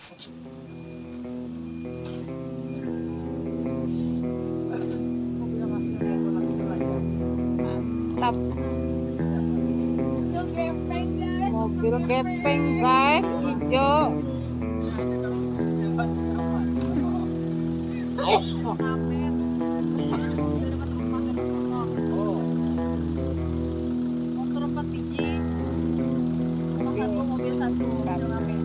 Mantap. Mobil gepeng guys, hijau. Motor 4 biji, rumah satu, mobil satu, ngamen.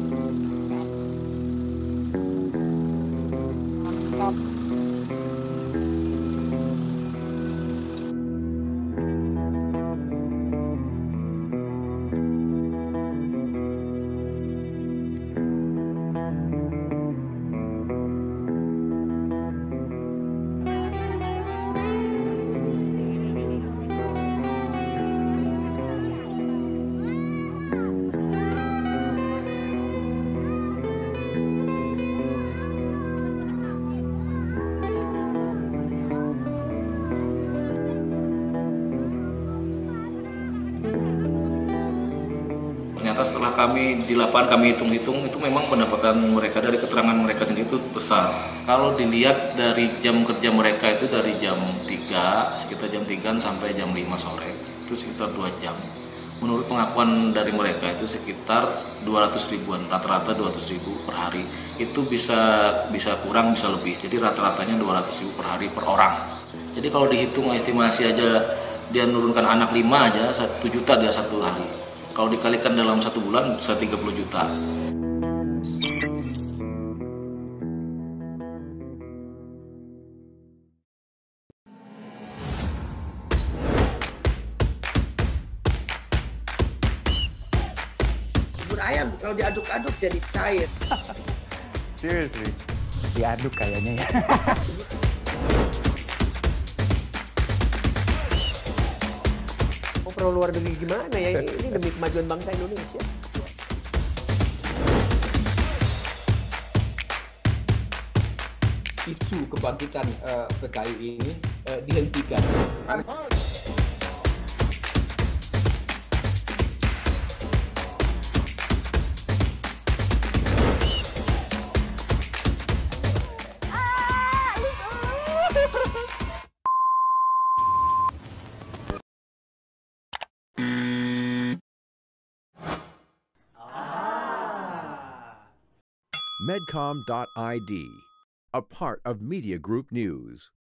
Mantap. Ternyata setelah kami di lapangan kami hitung-hitung itu memang pendapatan mereka dari keterangan mereka sendiri itu besar. Kalau dilihat dari jam kerja mereka itu dari jam 3, sekitar jam 3 sampai jam 5 sore, itu sekitar 2 jam. Menurut pengakuan dari mereka itu sekitar 200 ribuan, rata-rata 200 ribu per hari. Itu bisa kurang, bisa lebih. Jadi rata-ratanya 200 ribu per hari per orang. Jadi kalau dihitung estimasi aja dia menurunkan anak 5 aja 1 juta dia satu hari. Kalau dikalikan dalam 1 bulan bisa 30 juta. Bubur ayam kalau diaduk-aduk jadi cair. Seriously, diaduk kayaknya ya. Mau perlu luar negeri gimana ya? Ini demi kemajuan bangsa Indonesia. Isu kebangkitan PKI ini dihentikan. Medcom.id, a part of Media Group News.